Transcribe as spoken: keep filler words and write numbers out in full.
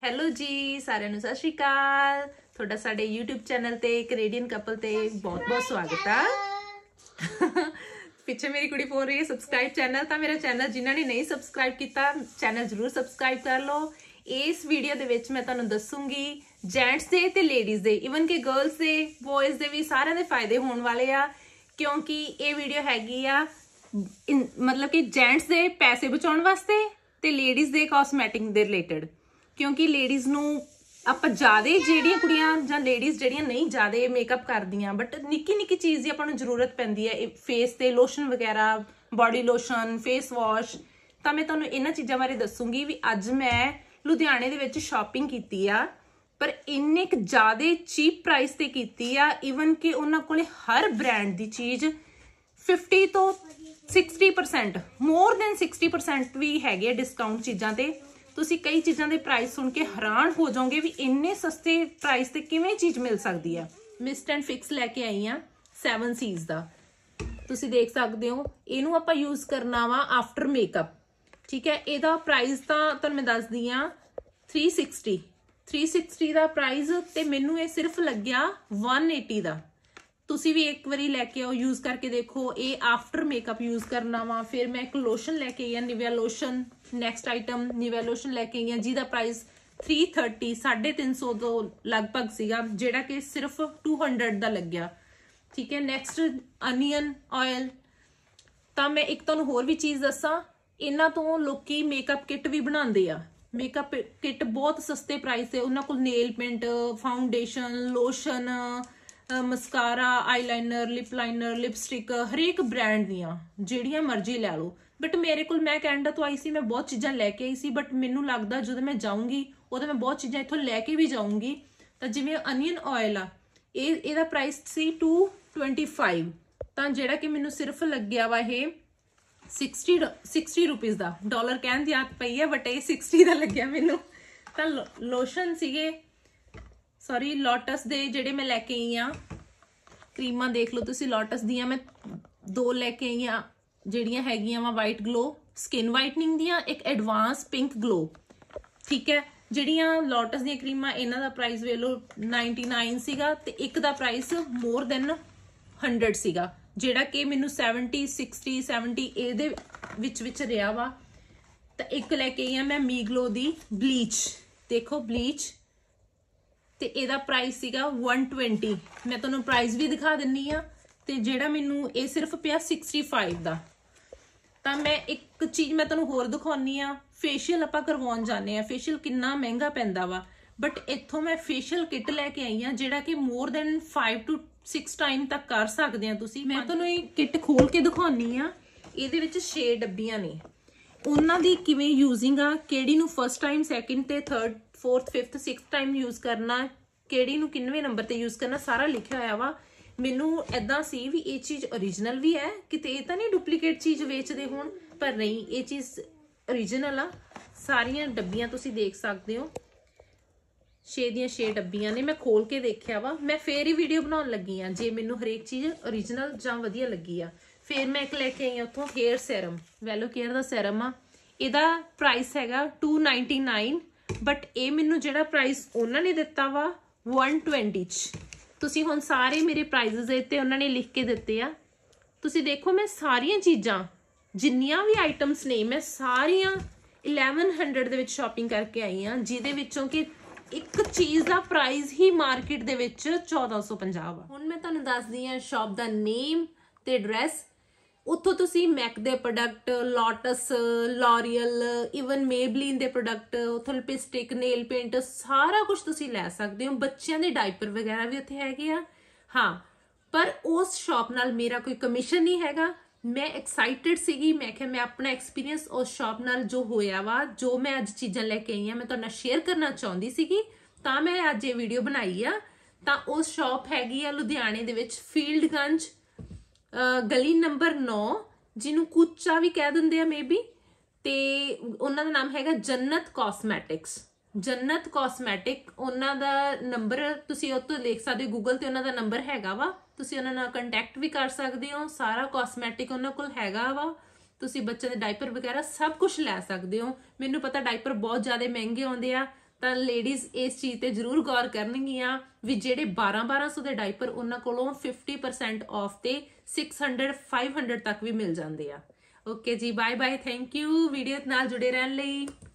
Hello ਜੀ ਸਾਰਿਆਂ ਨੂੰ ਸਤਿ ਸ਼੍ਰੀ ਅਕਾਲ। ਤੁਹਾਡਾ ਸਾਡੇ YouTube ਚੈਨਲ ਤੇ ਕੈਨੇਡੀਅਨ ਕਪਲ ਤੇ ਬਹੁਤ ਬਹੁਤ ਸਵਾਗਤ ਆ। ਪਿੱਛੇ ਮੇਰੀ ਕੁੜੀ ਬੋਲ ਰਹੀ ਹੈ ਸਬਸਕ੍ਰਾਈਬ ਚੈਨਲ, ਤਾਂ ਮੇਰਾ ਚੈਨਲ ਜਿਨ੍ਹਾਂ ਨੇ ਨਹੀਂ ਸਬਸਕ੍ਰਾਈਬ ਕੀਤਾ ਚੈਨਲ ਜ਼ਰੂਰ ਸਬਸਕ੍ਰਾਈਬ ਕਰ ਲਓ। ਇਸ ਵੀਡੀਓ ਦੇ ਵਿੱਚ ਮੈਂ ਤੁਹਾਨੂੰ ਦੱਸੂਗੀ ਜੈਂਟਸ ਦੇ ਤੇ ਲੇਡੀਜ਼ ਦੇ, ਇਵਨ ਕਿ ਗਰਲਸ ਦੇ ਬॉयਜ਼ ਦੇ ਵੀ ਸਾਰਿਆਂ ਦੇ ਫਾਇਦੇ ਹੋਣ ਵਾਲੇ ਆ, ਕਿਉਂਕਿ ਇਹ ਵੀਡੀਓ ਹੈਗੀ ਆ मतलब कि जेंट्स दे पैसे बचाने वास्ते ते लेडीज़ दे कॉस्मैटिक दे रिलेटेड। क्योंकि लेडीज़ नू आपां ज़्यादा जिहड़ियां कुड़ियां जां लेडीज़ जिहड़ियां नहीं ज़्यादा मेकअप करदियां बट निक्की निक्की चीज़ दी आपां नू जरूरत पैंदी है फेस ते लोशन वगैरह, बॉडी लोशन, फेस वॉश। तां मैं तुहानूं इन्हां चीज़ां बारे दसूंगी भी अज मैं लुधियाने दे विच शॉपिंग कीती आ, पर इन्ने क ज़्यादा चीप प्राइस ते कीती आ, ईवन कि उन्हां कोले हर ब्रांड दी चीज़ फिफ्टी तो sixty percent more than sixty percent भी हैगे डिस्काउंट चीज़ां ते। तुसी कई चीज़ां दे प्राइस सुन के हैरान हो जाओगे भी इन्ने सस्ते प्राइस ते किवें चीज़ मिल सकती है। मिस्ट एंड फिक्स लैके आई हाँ सैवन सीज दा, तुसी देख सकते हो। इनू आपां यूज करना वा आफ्टर मेकअप, ठीक है। इहदा प्राइस तां तुहानूं मैं दस दी हाँ थ्री सिक्सटी थ्री सिक्सटी दा प्राइस ते मैनू ये सिर्फ लग्या वन एटी दा। तुसी भी एक बारी लैके आओ, यूज करके देखो। ये आफ्टर मेकअप यूज करना वा। फिर मैं एक लोशन लैके आई हाँ Nivea lotion, next item Nivea lotion लैके आई हाँ जिहदा प्राइस थ्री थर्टी साढ़े तीन सौ तो लगभग सीगा, जिहड़ा कि सिर्फ टू हंड्रड दा लग्या, ठीक है। Next onion oil. तां मैं एक तुहानूं होर भी चीज़ दस्सां, इन्हां तो लोकी मेकअप किट भी बनाउंदे आ। मेकअप किट बहुत सस्ते प्राइस ते उन्हां कोल nail paint, foundation, lotion, mascara, eyeliner, lip liner, lipstick हरेक ब्रांड दियां जिहड़ियां मर्जी लै लो। बट मेरे कोल मैं कैनेडा तो आई सी, मैं बहुत चीज़ां लैके आई सी, बट मैनू लगदा जो मैं जाऊँगी उदों मैं बहुत चीज़ां इत्थों लैके भी जाऊँगी। तो जिवें अनियन ऑयल आ, इहदा प्राइस सी टू ट्वेंटी फाइव, तां जिहड़ा कि मैनू सिर्फ लग्या वा ये सिक्सटी सिक्सटी रुपीज़ दा। डॉलर कहण दी आदत पई है बट ये सिक्सटी दा लग्या मैनू। तां लोशन सीगे सॉरी लोटस दे जिहड़े मैं लैके आई हाँ क्रीमां देख लो तुसी, लोटस दियां मैं दो लैके आई हाँ जिहड़ियां हैगियां वा वाइट ग्लो स्किन वाइटनिंग दियां, एक एडवांस पिंक ग्लो, ठीक है। जिहड़ियां लोटस दियां क्रीमां इन्हां दा प्राइस वे लो नाइनटी नाइन सीगा ते एक दा प्राइस मोर देन हंड्रड सीगा, जिहड़ा कि मैनू सैवनटी सिक्सटी सैवनटी इहदे विच विच रिहा वा। ते एक लैके आई हाँ मैं मी ग्लो दी ब्लीच, देखो ब्लीच ते इहदा प्राइस सीगा वन ट्वेंटी। मैं तुहानूं प्राइस भी दिखा दिन्नी आ ते जिहड़ा मैनू ये सिर्फ पिया सिक्सटी फाइव दा। तां मैं एक चीज़ मैं तुहानूं होर दिखाउणी आ, फेशियल आपां करवाउण जाने आ, फेशियल किन्ना महंगा पैंदा वा, बट इत्थों मैं फेशियल किट लैके आई हाँ जिहड़ा कि more than five to six time तक कर सकदे आ तुसीं। मैं तुहानूं ये किट खोल के दिखाउणी आ, इहदे विच छे डब्बियां ने, उन्हां दी किवें यूजिंग आ, किहड़ी नूं फस्ट टाइम, सैकेंड ते third, fourth, fifth, six time use करना, किहड़ी नूं किन्नवें नंबर ते यूज करना, सारा लिखिया होया वा। मैनू इदां सी भी ये चीज़ ओरिजिनल भी है, किते ये तां नहीं डुप्लीकेट चीज़ वेचदे होण, पर नहीं ये चीज़ ओरिजिनल आ। सारियां डब्बियां तुसीं देख सकदे हो, छे दियां छे डब्बियां ने। मैं खोल के देखिया वा, मैं फिर ही वीडियो बनाउण लगी आ जे मैनू हरेक चीज़ ओरिजिनल जां वधिया लगी आ। फिर मैं एक लैके आई उत्थों हेयर सैरम, वैलो केयर दा सैरम आ, इहदा प्राइस हैगा टू नाइनटी नाइन, बट ये मैनू जिहड़ा प्राइस उन्होंने ने दिता वा वन ट्वेंटी च। तुसी हुण सारे मेरे प्राइजेस इत्ते उन्होंने लिख के दिते आ। तुसी देखो मैं सारियां चीज़ां जिन्नियां भी आइटम्स ने मैं सारियां इलेवन हंड्रड दे विच शॉपिंग करके आई हाँ, जिहदे विचों कि एक चीज़ का प्राइस ही मार्केट दे विच चौदह सौ पंजाह वा। हुण मैं तुहानूं दसदी हाँ शॉप दा नेम ते एड्रैस। उत्थों तुसी मैक दे product, Lotus, L'Oreal, even Maybelline दे प्रोडक्ट, उत्थों लिपस्टिक, नेल पेंट सारा कुछ तुसी लै सकदे हो। बच्चों दे डायपर वगैरह भी उत्थे हैगे आ। हाँ, पर उस शॉप नाल मेरा कोई कमीशन नहीं हैगा। मैं एक्साइटेड सीगी, मैं क्या मैं अपना एक्सपीरियंस उस शॉप नाल जो होया वा, जो मैं अज चीज़ां लैके आई हाँ मैं तुहाडे नाल शेयर करना चाहुंदी सीगी, तां मैं अज ये वीडियो बनाई आ। तां उस शॉप हैगी आ लुधियाने दे विच फील्डगंज गली नंबर नौ, जिन्हों कूचा भी कह देंगे मे बी, ते उन्हां दा नाम हैगा जन्नत कॉस्मैटिक्स। जन्नत कॉस्मैटिक उन्हां दा नंबर तुसीं उत्तों देख सकदे हो, गूगल ते उन्हां दा नंबर हैगा वा, तुसीं उन्हां नाल कंटैक्ट भी कर सकदे हो। सारा कॉस्मैटिक उन्हां कोल हैगा वा, तुसीं बच्चों दे डायपर वगैरह सब कुछ लै सकदे हो। मैनूं पता डायपर बहुत ज़्यादा महंगे आउंदे आ, ਤਾਂ ਲੇਡੀਜ਼ ਇਸ ਚੀਜ਼ ਤੇ ਜ਼ਰੂਰ ਗੌਰ ਕਰਨਗੀਆਂ ਵੀ ਜਿਹੜੇ ਬਾਰਾਂ ਬਾਰਾਂ ਸੌ ਦੇ ਡਾਈਪਰ ਉਹਨਾਂ ਕੋਲੋਂ ਫਿਫਟੀ ਪਰਸੈਂਟ ਆਫ ਤੇ ਸਿਕਸ ਹੰਡਰਡ ਫਾਈਵ ਹੰਡਰਡ ਤੱਕ ਵੀ ਮਿਲ ਜਾਂਦੇ ਆ। ਓਕੇ ਜੀ, bye bye, thank you video ਨਾਲ ਜੁੜੇ ਰਹਿਣ ਲਈ।